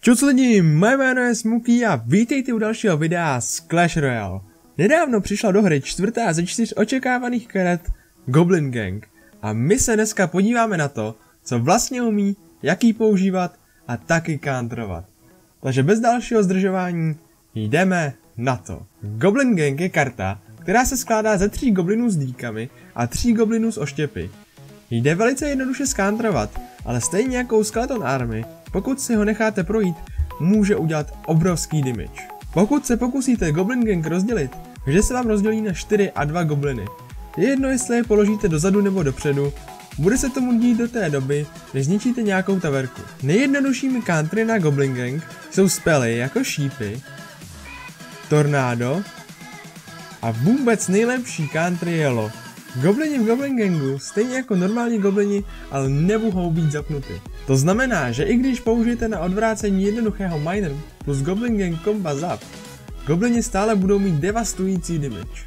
Čus lidi, moje jméno je Smokey a vítejte u dalšího videa z Clash Royale. Nedávno přišla do hry čtvrtá ze 4 očekávaných karet Goblin Gang a my se dneska podíváme na to, co vlastně umí, jak ji používat a taky counterovat. Takže bez dalšího zdržování jdeme na to. Goblin Gang je karta, která se skládá ze 3 goblinů s dýkami a 3 goblinů s oštěpy. Jde velice jednoduše scounterovat, ale stejně jako u Skeleton Army, pokud si ho necháte projít, může udělat obrovský damage. Pokud se pokusíte Goblin Gang rozdělit, vždy se vám rozdělí na 4 a 2 gobliny. Je jedno, jestli je položíte dozadu nebo dopředu, bude se tomu dít do té doby, než zničíte nějakou taverku. Nejjednoduššími countery na Goblin Gang jsou spely jako šípy, tornádo a vůbec nejlepší counter je lock. Goblini v Goblin Gangu, stejně jako normální goblini, ale nemohou být zapnuty. To znamená, že i když použijete na odvrácení jednoduchého miner plus Goblin Gang komba zap, goblini stále budou mít devastující damage.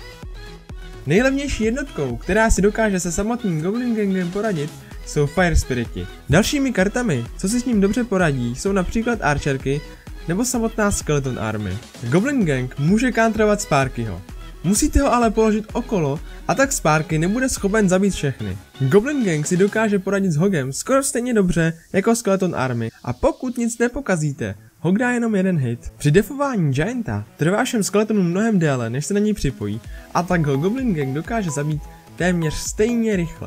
Nejlevnější jednotkou, která si dokáže se samotným Goblin Gangem poradit, jsou Fire Spiriti. Dalšími kartami, co si s ním dobře poradí, jsou například Archerky nebo samotná Skeleton Army. Goblin Gang může counterovat Sparkyho. Musíte ho ale položit okolo a tak Sparky nebude schopen zabít všechny. Goblin Gang si dokáže poradit s Hogem skoro stejně dobře jako Skeleton Army a pokud nic nepokazíte, Hog dá jenom jeden hit. Při defování Gianta trvá všem skeletonům mnohem déle, než se na něj připojí, a tak ho Goblin Gang dokáže zabít téměř stejně rychle.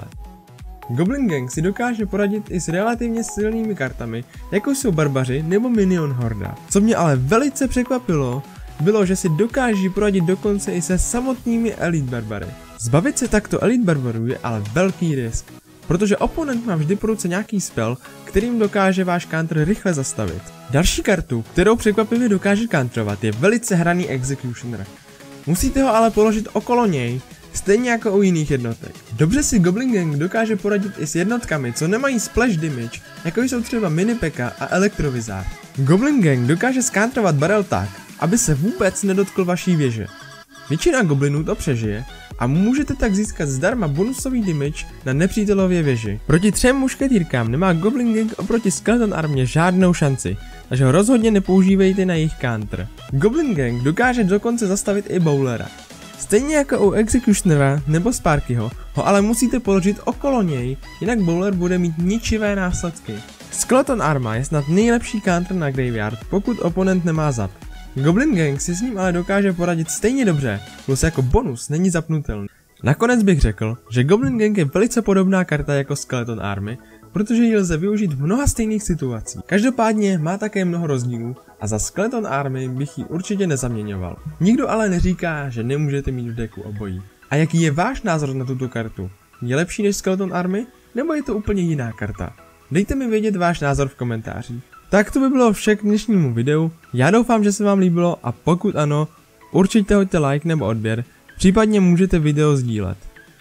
Goblin Gang si dokáže poradit i s relativně silnými kartami, jako jsou barbaři nebo Minion Horda. Co mě ale velice překvapilo, bylo, že si dokáží poradit dokonce i se samotnými Elite Barbary. Zbavit se takto Elite Barbarů je ale velký risk, protože oponent má vždy po ruce nějaký spell, kterým dokáže váš counter rychle zastavit. Další kartu, kterou překvapivě dokáže counterovat, je velice hraný Executioner. Musíte ho ale položit okolo něj, stejně jako u jiných jednotek. Dobře si Goblin Gang dokáže poradit i s jednotkami, co nemají splash damage, jako jsou třeba Minipeka a Elektrovizár. Goblin Gang dokáže counterovat barel tak, aby se vůbec nedotkl vaší věže. Většina goblinů to přežije a můžete tak získat zdarma bonusový damage na nepřítelově věži. Proti 3 mušketýrkám nemá Goblin Gang oproti Skeleton Armě žádnou šanci, takže ho rozhodně nepoužívejte na jejich counter. Goblin Gang dokáže dokonce zastavit i Bowlera. Stejně jako u Executionera nebo Sparkyho, ho ale musíte položit okolo něj, jinak Bowler bude mít ničivé následky. Skeleton Arma je snad nejlepší counter na Graveyard, pokud oponent nemá zap. Goblin Gang si s ním ale dokáže poradit stejně dobře, plus jako bonus není zapnutelný. Nakonec bych řekl, že Goblin Gang je velice podobná karta jako Skeleton Army, protože ji lze využít v mnoha stejných situacích. Každopádně má také mnoho rozdílů a za Skeleton Army bych ji určitě nezaměňoval. Nikdo ale neříká, že nemůžete mít v deku obojí. A jaký je váš názor na tuto kartu? Je lepší než Skeleton Army, nebo je to úplně jiná karta? Dejte mi vědět váš názor v komentářích. Tak to by bylo vše k dnešnímu videu, já doufám, že se vám líbilo a pokud ano, určitě hoďte like nebo odběr, případně můžete video sdílet.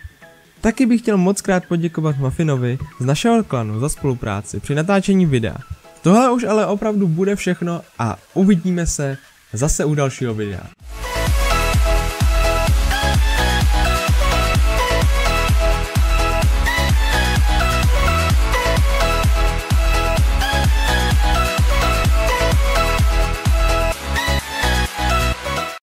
Taky bych chtěl moc krát poděkovat Muffinovi z našeho klanu za spolupráci při natáčení videa. Tohle už ale opravdu bude všechno a uvidíme se zase u dalšího videa.